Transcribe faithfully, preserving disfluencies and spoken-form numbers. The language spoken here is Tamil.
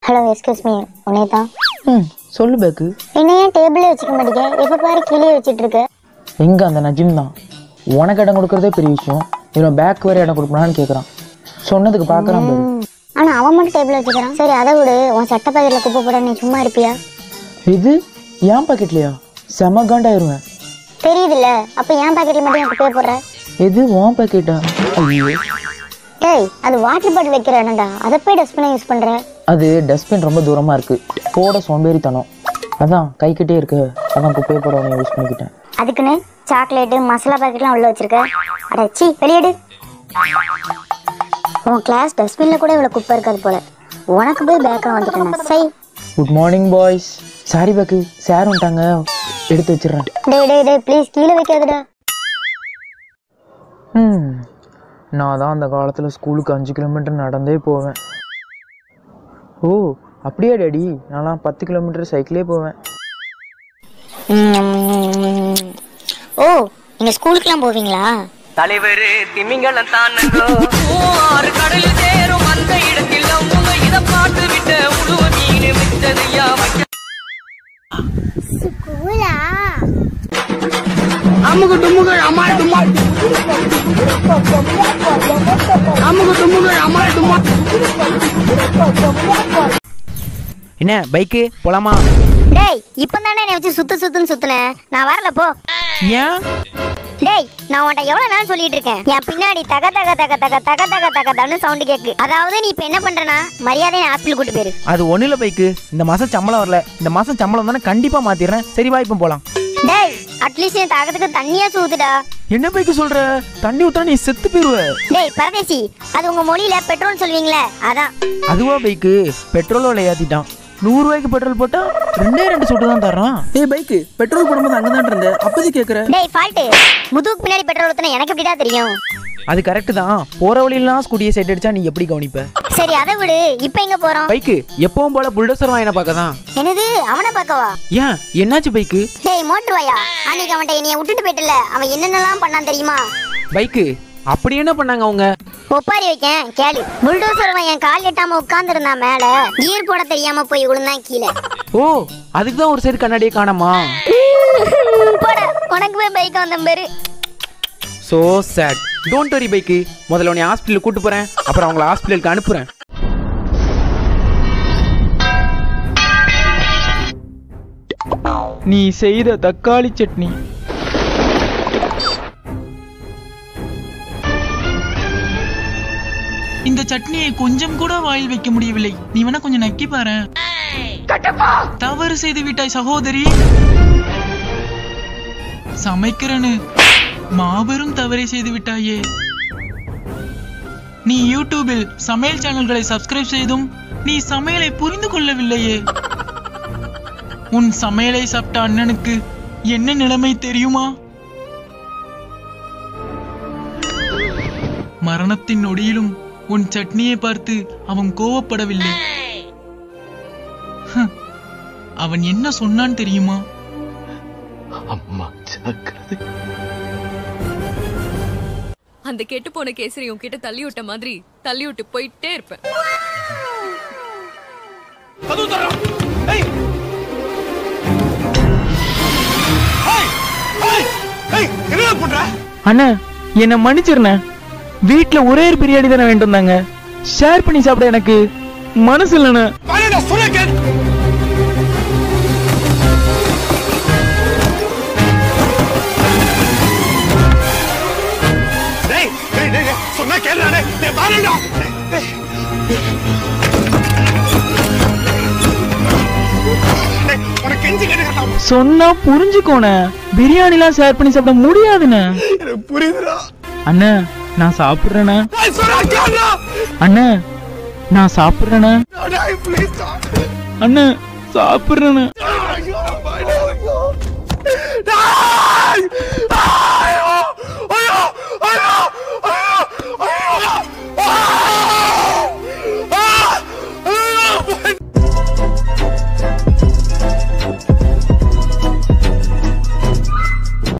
Hello excuse me உனேதா. ம் சொல்லு பேக்கு. என்ன ஏன் டேபிளே வச்சுக்க மாட்டேங்க? எப்போ பாரு கீழே வச்சுட்டு இருக்க. எங்கே அந்த நஜிம் தான் உனக்கு இடம் கொடுக்குறதே பெரிய விஷயம், இவன் பேக் வேறு இடம் கொடுக்கணும்னு கேட்குறான். சொன்னதுக்கு பார்க்குறான் பேரு. ஆனால் அவன் மட்டும் டேபிள் வச்சுக்கிறான். சரி அதை விடு, உன் சட்ட பாக்கெட்டில் குப்பை போட நீ சும்மா இருப்பியா? இது ஏன் பாக்கெட்லையா? செம காண்டாயிருவேன். தெரியுதுல்ல, அப்போ என் பாக்கெட்டில் மட்டும் என் குப்பையை போடுற. எது உன் பாக்கெட்டா? ஐயோ டேய், அது வாட்டர் பாட்டில் வைக்கிற இடம்டா, அதை போய் டஸ்ட்பினை யூஸ் பண்ணுற. அது டஸ்ட்பின் ரொம்ப தூரமாக இருக்குது, போட சோம்பேறித்தனம். அதான் கை கிட்டே இருக்கு, அதான் குப்பையை போட உடனே யூஸ் பண்ணிக்கிட்டேன். அதுக்குன்னு சாக்லேட்டு மசாலா பாக்கெட்லாம் உள்ள வச்சிருக்க. அடச்சி வெளியேடு. உன் கிளாஸ் டஸ்ட்பின்ல கூட இவ்வளோ குப்பை இருக்காது போல. உனக்கு போய் பேக்காக வந்துட்டேன். சை. Good morning boys. Sorry bag, sir வந்துட்டாங்க, எடுத்து வச்சிடுறேன். டேய் டேய் டேய் ப்ளீஸ் கீழே வைக்காதடா. ம் நான் தான் அந்த காலத்தில் ஸ்கூலுக்கு அஞ்சு கிலோமீட்டர் நடந்தே போவேன். ஓ அப்படியா டேடி? நான்லாம் பத்து கிலோமீட்டர் சைக்கிளே போவேன். ஓ நீங்க ஸ்கூலுக்குலாம் போவீங்களா? தலைவர் திமிங்கலம் தானங்கோ ஆறு கடலில் சேரும் அந்த இடத்தில் அவங்க இதை பார்த்து விட்ட உழுவ மீன் விட்டதையா ஸ்கூலா? அமுகு டுமுகள் அமால் டுமால் அமுகு டுமுகள் அமால் டுமால். என்ன பைக்கு போலாமா? டேய் இப்பதானே என்னை வச்சு சுத்து சுத்துன்னு சுத்துனேன், நான் வரல போ. ஏன்? டேய் நான் உன்ட்ட எவ்வளவு நேரம் சொல்லிட்டு இருக்கேன், என் பின்னாடி தக தக தக தக தக தக தக தகன்னு சவுண்ட் கேக்கு. அதாவது நீ இப்ப என்ன பண்றனா, மரியாதை ஹாஸ்பிட்டல் கூட்டு போயிரு. அது ஒண்ணு இல்ல பைக்கு, இந்த மாசம் சம்பளம் வரல, இந்த மாசம் சம்பளம் தானே கண்டிப்பா மாத்திடுறேன். சரி வா இப்போ போலாம். டேய் அட்லீஸ்ட் என் தாகத்துக்கு தண்ணியா ஊத்துடா. என்ன பைக்கு சொல்ற? தண்ணி ஊத்துனா நீ செத்து போயிருவ. டேய் பரதேசி, அது உங்க மொழியில பெட்ரோல் சொல்வீங்களே அதான். அதுவா பைக்கு, பெட்ரோல் விலை ஏத்திட்டான். நூறு ரூபாய்க்கு பெட்ரோல் போட்டா ரெண்டே ரெண்டு சொட்டு தான் தர்றான். ஏய் பைக்கு, பெட்ரோல் போடும்போது அங்கே தான் இருந்தேன், அப்போது கேட்குறேன். டேய் ஃபால்ட், முதுகுக்கு பின்னாடி பெட்ரோல் ஊத்துனா எனக்கு எப்படிடா தெரியும்? அது கரெக்ட் தான், போற வழியெல்லாம் ஸ்கூட்டியை சைட் அடிச்சா நீ எப்படி கவனிப்ப? சரி அதை விடு, இப்போ எங்க போறோம்? பைக்கு எப்பவும் போல புல்டோசர் வாங்கின பார்க்க தான். என்னது அவனை பார்க்கவா? ஏன் என்னாச்சு பைக்கு? டேய் மோட்டர் வாயா, அன்னைக்கு அவன்கிட்ட என்னைய விட்டுட்டு போயிட்டல, அவன் என்னென்னலாம் பண்ணான் தெரியுமா? பைக்கு அப்படி என்ன பண்ணாங்க அவங்க? ஒப்பாரி வைக்கேன் கேளு. புல்டோசர் என் கால் எட்டாம உட்கார்ந்து இருந்தான் மேல, கியர் போட தெரியாம போய் விழுந்தான் கீழே. ஓ அதுக்கு தான் ஒரு சைடு கண்ணாடியே காணாமா? போட, உனக்கு போய் பைக் வந்த பேரு. So sad. Don't worry bike, முதல்ல உன்னை ஹாஸ்பிட்டலுக்கு கூட்டு போறேன், அப்புறம் அவங்கள ஹாஸ்பிட்டலுக்கு அனுப்புறேன். நீ செய்த தக்காளி சட்னி. இந்த சட்னியை கொஞ்சம் கூட வாயில் வைக்க முடியவில்லை, நீ வேணா கொஞ்சம் நக்கி பாரு. தவறு செய்து விட்டாய் சகோதரி, சமைக்கிறனு மாபெரும் தவறை செய்து விட்டாயே. நீ யூடியூபில் சமையல் சேனல்களை சப்ஸ்கிரைப் செய்தும் நீ சமையலை புரிந்து கொள்ளவில்லையே. உன் சமையலை சாப்பிட்ட அண்ணனுக்கு என்ன நிலைமை தெரியுமா? மரணத்தின் நொடியிலும் உன் சட்னியை பார்த்து அவன் கோவப்படவில்லை. அவன் என்ன சொன்னான் தெரியுமா? அம்மா ஜாக்கிரதை. அந்த கெட்டு போன கேசரி உன்கிட்ட தள்ளி விட்ட மாதிரி தள்ளி விட்டு போயிட்டே இருப்பேன். அண்ணா என்ன மன்னிச்சிருண்ண, வீட்டுல ஒரே ஒரு பிரியாணி தானே வேண்டும் தாங்க, ஷேர் பண்ணி சாப்பிட எனக்கு மனசு இல்லைண்ணா. சொன்னா புரிஞ்சுக்கோன, பிரியாணிலாம் ஷேர் பண்ணி சாப்பிட முடியாதுண்ணே. புரியுதுடா அண்ணா, நான் சாப்பிடுறேண்ணா. அண்ணா நான் சாப்பிடுறேண்ணா. அண்ணா சாப்பிடுறேண்ணா.